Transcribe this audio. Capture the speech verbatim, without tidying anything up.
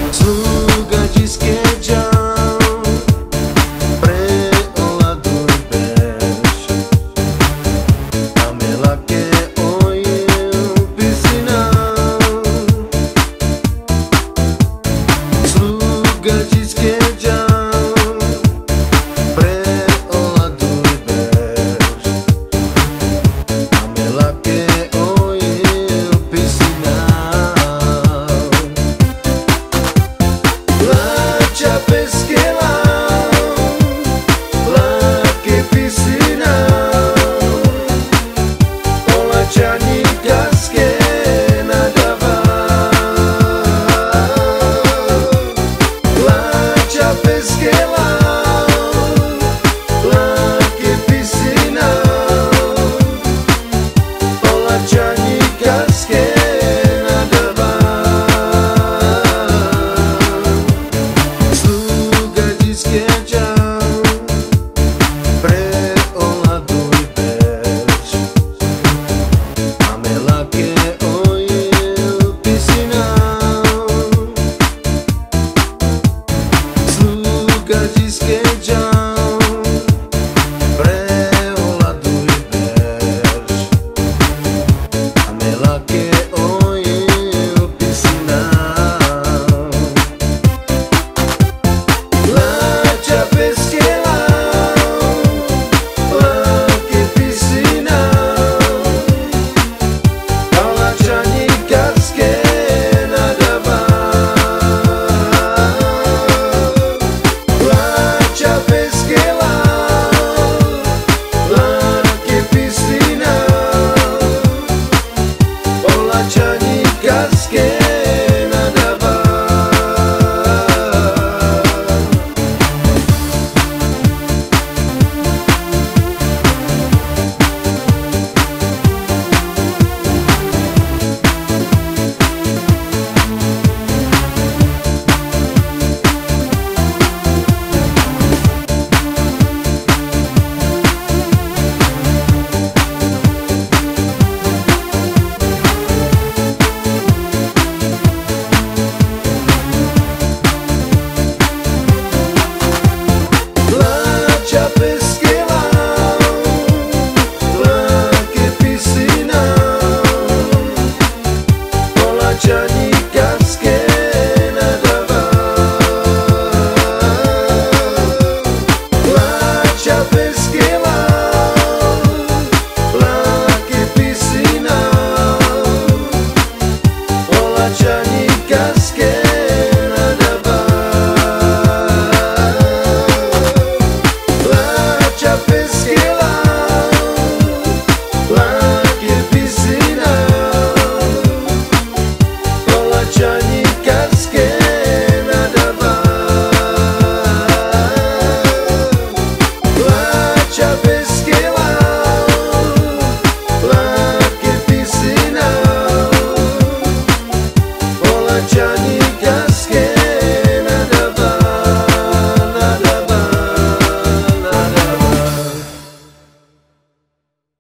Slugadziske dzav, preoladuj bež, a melake ojil pisina. Slugadziske dzav, preoladuj bež, a melake ojil pisina. Lača peskela, lake pisina, olačani kaske nadava. Lača peskela, lake pisina, olačani kaske nadava. Slugadziske dzav, preoladuj bež, a melake ojil pisina. Slugadziske dzav, preoladuj bež, a melake ojil pisina. Lača peskela, lake pisina, olačani kaske nadava. Lača peskela, lake pisina, olačani kaske